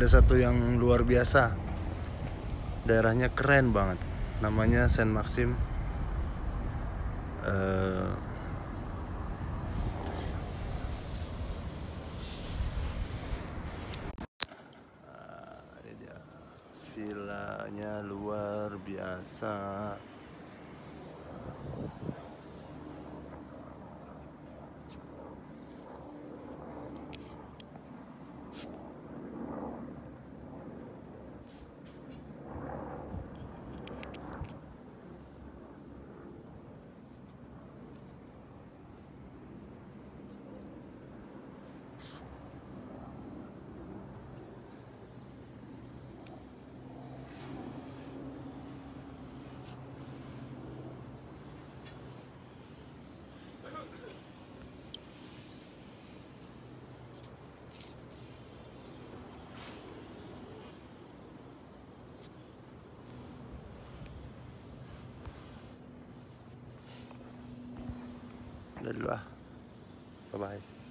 ada satu yang luar biasa. Daerahnya keren banget. Namanya Saint Maxim. Ini dia. Villanya luar biasa. Udah dulu ah. Bye bye.